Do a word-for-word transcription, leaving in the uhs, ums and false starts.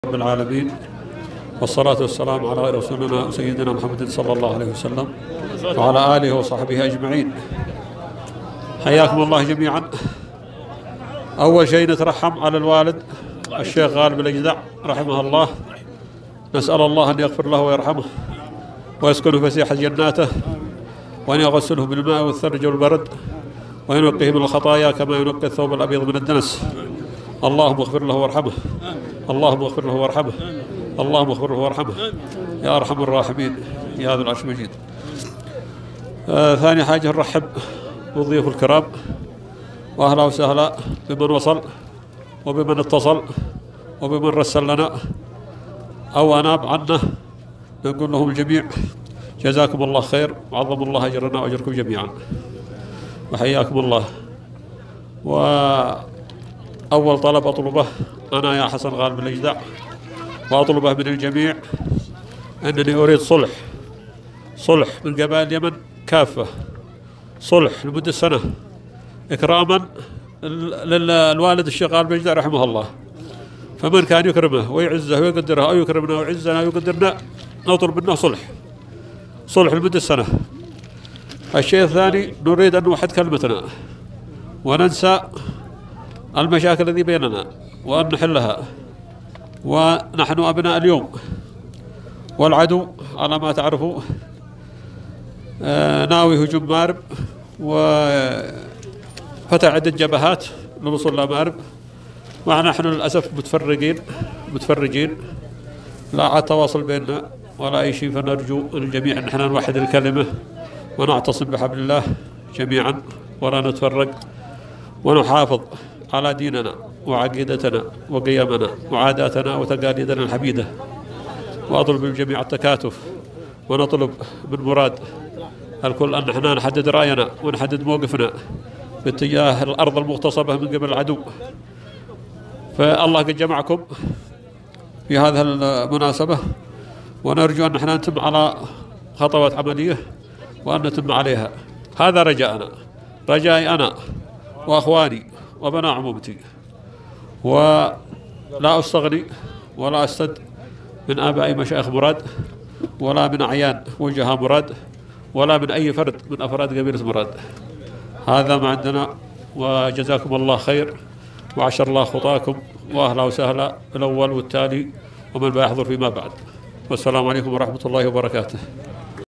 رب العالمين، والصلاة والسلام على رسولنا سيدنا محمد صلى الله عليه وسلم وعلى آله وصحبه أجمعين. حياكم الله جميعا. أول شيء نترحم على الوالد الشيخ غالب الأجدع رحمه الله، نسأل الله أن يغفر له ويرحمه ويسكنه فسيح جناته، وأن يغسله بالماء والثلج والبرد، وينقيه من الخطايا كما ينقي الثوب الأبيض من الدنس. اللهم اغفر له وارحمه، اللهم اغفر له وارحمه، اللهم اغفر له وارحمه يا أرحم الراحمين يا ذو العرش المجيد. آه ثاني حاجة نرحب بالضيوف الكرام، وأهلا وسهلا بمن وصل وبمن اتصل وبمن رسل لنا أو أناب عنا. نقول لهم الجميع جزاكم الله خير، وعظم الله أجرنا وأجركم جميعا، وحياكم الله. وأول طلب أطلبه أنا يا حسن غالب الأجدع، وأطلبه من الجميع، أنني أريد صلح، صلح من قبائل اليمن كافة، صلح لمدة سنة إكراما للوالد الشيخ غالب الأجدع رحمه الله. فمن كان يكرمه ويعزه ويقدره أو يكرمنا ويعزنا ويقدرنا نطلب منه صلح، صلح لمدة سنة. الشيء الثاني نريد أن نوحد كلمتنا وننسى المشاكل التي بيننا وأن نحلها. ونحن أبناء اليوم، والعدو على ما تعرفوا ناوي هجوم مارب، وفتح عدة جبهات للوصول إلى مارب، ونحن للأسف متفرقين متفرجين لا عاد تواصل بيننا ولا أي شيء. فنرجو من الجميع أن نحن نوحد الكلمة ونعتصم بحبل الله جميعا ولا نتفرق، ونحافظ على ديننا وعقيدتنا وقيمنا وعاداتنا وتقاليدنا الحميدة. وأطلب من الجميع التكاتف، ونطلب من مراد الكل أن نحن نحدد رأينا ونحدد موقفنا باتجاه الأرض المغتصبة من قبل العدو. فالله قد جمعكم في هذه المناسبة، ونرجو أن نحن نتم على خطوات عملية وأن نتم عليها. هذا رجاءنا، رجائي أنا وأخواني وبناء عمومتي، ولا أستغني ولا أستد من آباء مشايخ مراد، ولا من أعيان وجهاء مراد، ولا من أي فرد من أفراد قبيلة مراد. هذا ما عندنا، وجزاكم الله خير، وعشر الله خطاكم، وأهلا وسهلا الأول والتالي ومن بيحضر فيما بعد. والسلام عليكم ورحمة الله وبركاته.